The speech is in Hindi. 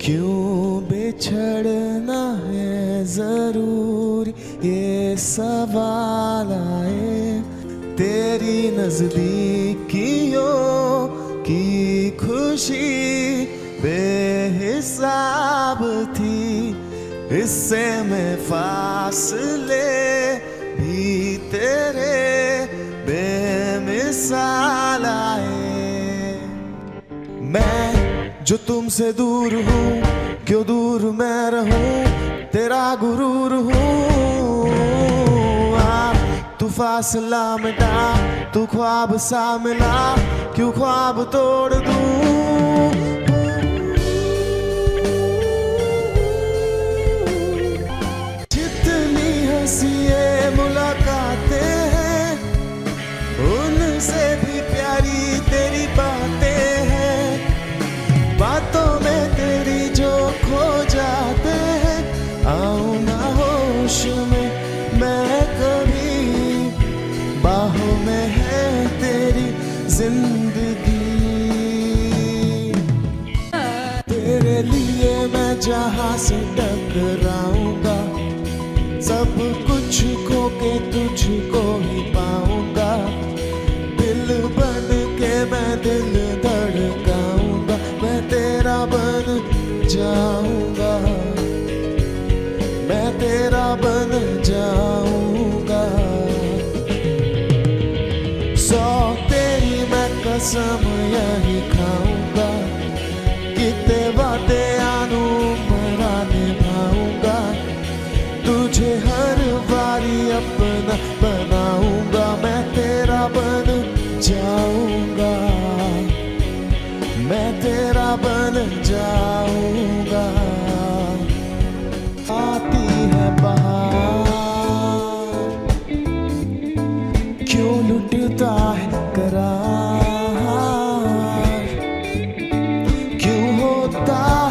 क्यों बिछड़ना है जरूरी, ये सवाल आए। तेरी नजदीकियों की खुशी बेहिसाब थी, इससे में फासले भी तेरे बेमिसाल आए। मैं जो तुमसे दूर हूँ, क्यों दूर मैं रहूं, तेरा गुरूर हूँ। तू फासला मिटा, तू ख्वाब सा मिला, क्यों ख्वाब तोड़ दूं। जितनी हंसी मुलाकातें हैं, उनसे भी प्यारी तेरी बातें हैं। बातों में तेरी जो खो जाते हैं, आऊं ना होश में मैं कभी, बाहों में है तेरी जिंदगी। तेरे लिए मैं जहां से टकराऊंगा, सब कुछ खो के तुझको ही पाऊंगा। दिल बन के मैं दिल धड़काऊंगा, मैं तेरा बन जाऊंगा, मैं तेरा बन जाऊंगा। सौ तेरी मैं कसम यही खाऊंगा, कितने वादे आनू मरा निभाऊंगा। तुझे हर बारी अपना बनाऊंगा, मैं तेरा बन जाऊंगा, मैं तेरा बन जाऊंगा। आती है बहार, क्यों लुटता है करार, क्यों होता